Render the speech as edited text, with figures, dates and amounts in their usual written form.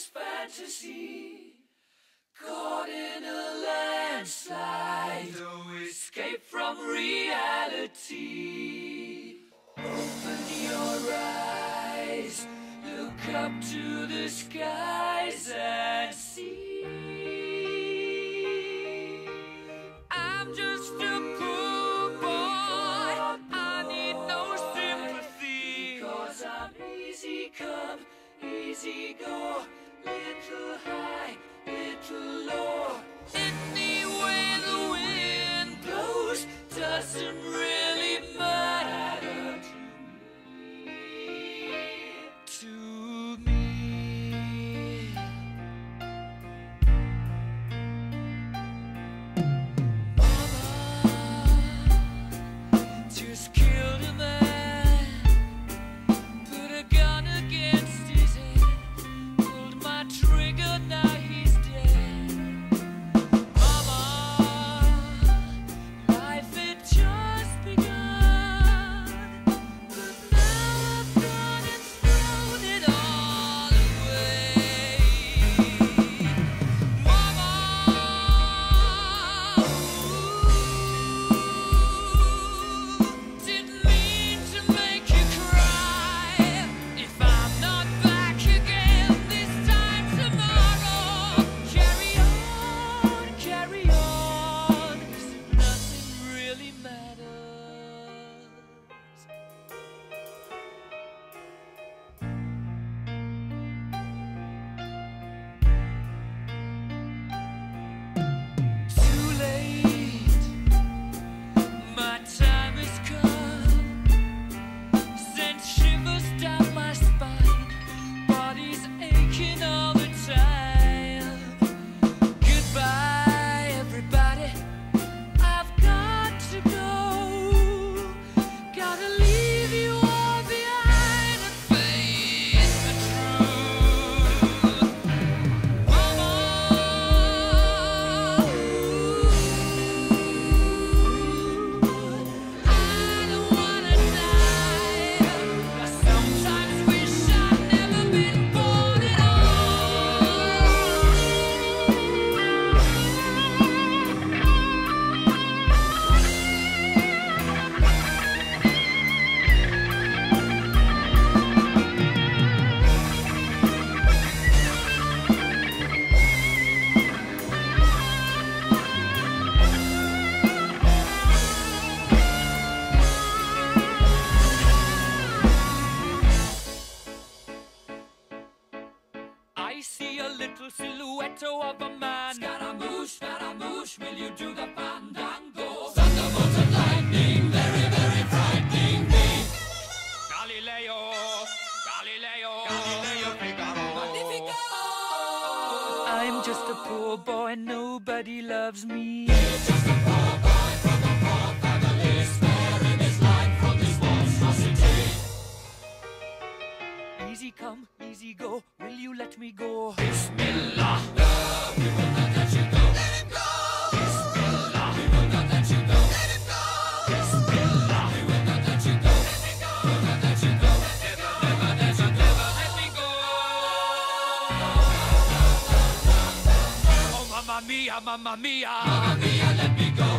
fantasy, caught in a landslide, no escape from reality. Open your eyes, look up to the skies and see. I'm just a poor boy, I need no sympathy, 'cause I'm easy come, easy go, little high, little low. Any way the wind blows doesn't really matter to me. Mama just killed a man, put a gun against his head, pulled my trigger, now he's dead. Mama, life had just begun, but now I've gone and thrown it all away. Mama, didn't mean to make you cry. If I'm not back again this time tomorrow, carry on, 'cause nothing really matters. Too late, my time has come, sent shivers down my spine, body's aching all the time. Goodbye, everybody, I've got to go, gotta leave you all behind and face the truth. Mama, I don't wanna die. I sometimes wish I'd never been born at I see a little silhouette of a man. Scaramouche, will you do the fandango? Thunderbolt and lightning, very, very frightening me. Galileo, Figaro. Magnifico! I'm just a poor boy, nobody loves me. He's just a poor boy from a poor family, sparing his life from this monstrosity. Easy come, easy go, will you let me go? Bismillah, no, we will not let you go. Let him go! Bismillah, we will not let you go. Let him go! Bismillah, we will not let you go. Let me go! We'll not let you go. Never, never let you go. Let me go! Oh, mamma mia, mamma mia. Mamma mia, let me go.